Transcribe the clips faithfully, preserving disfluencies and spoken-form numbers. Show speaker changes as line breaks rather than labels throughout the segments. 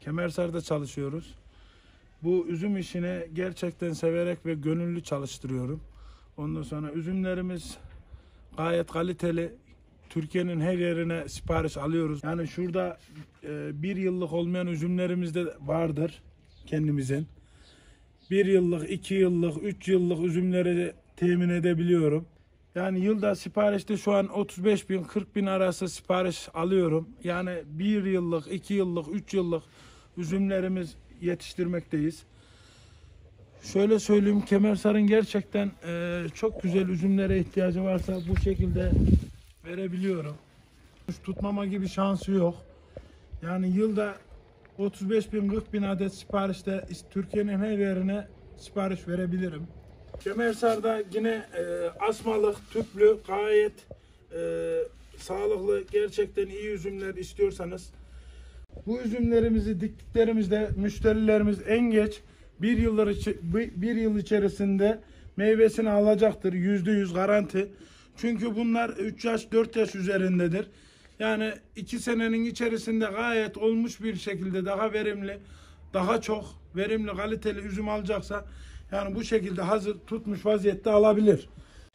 Kemersar'da çalışıyoruz. Bu üzüm işini gerçekten severek ve gönüllü çalıştırıyorum. Ondan sonra üzümlerimiz gayet kaliteli. Türkiye'nin her yerine sipariş alıyoruz. Yani şurada e, bir yıllık olmayan üzümlerimiz de vardır kendimizin. Bir yıllık, iki yıllık, üç yıllık üzümleri temin edebiliyorum. Yani yılda siparişte şu an otuz beş bin kırk bin arası sipariş alıyorum. Yani bir yıllık, iki yıllık, üç yıllık üzümlerimiz yetiştirmekteyiz. Şöyle söyleyeyim, Kemersar'ın gerçekten e, çok güzel üzümlere ihtiyacı varsa bu şekilde verebiliyorum. Tutmama gibi şansı yok. Yani yılda otuz beş bin kırk bin adet siparişte Türkiye'nin her yerine sipariş verebilirim. Kemersar'da yine e, asmalık, tüplü, gayet e, sağlıklı, gerçekten iyi üzümler istiyorsanız bu üzümlerimizi diktiklerimizde müşterilerimiz en geç bir yıllar bir yıl içerisinde meyvesini alacaktır. Yüzde yüz garanti. Çünkü bunlar üç yaş dört yaş üzerindedir. Yani iki senenin içerisinde gayet olmuş bir şekilde daha verimli, daha çok verimli, kaliteli üzüm alacaksa yani bu şekilde hazır tutmuş vaziyette alabilir.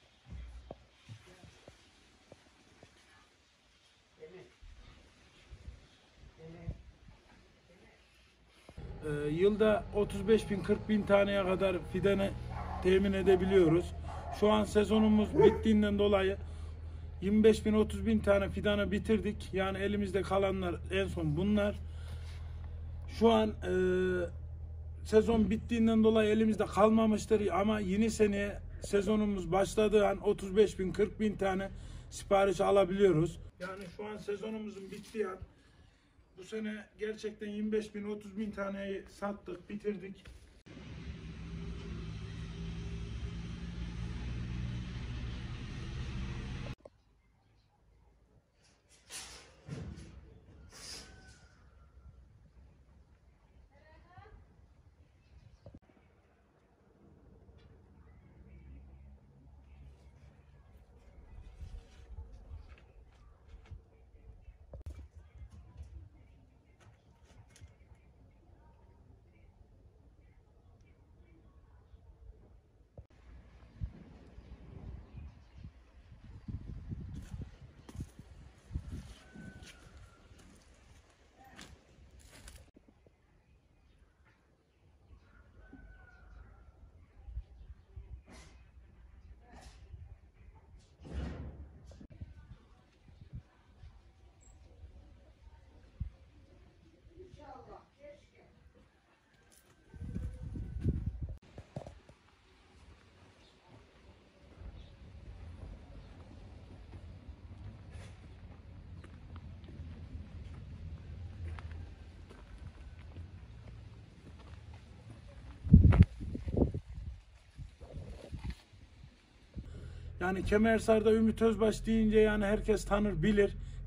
Ee, yılda otuz beş bin kırk bin taneye kadar fidanı temin edebiliyoruz. Şu an sezonumuz bittiğinden dolayı yirmi beş bin otuz bin tane fidanı bitirdik. Yani elimizde kalanlar en son bunlar. Şu an e, sezon bittiğinden dolayı elimizde kalmamıştır ama yeni seneye sezonumuz başladığı an otuz beş bin kırk bin tane sipariş alabiliyoruz. Yani şu an sezonumuzun bittiği an bu sene gerçekten yirmi beş bin otuz bin taneyi sattık, bitirdik. Yani Kemersar'da Ümit Özbaş deyince yani herkes tanır, bilir.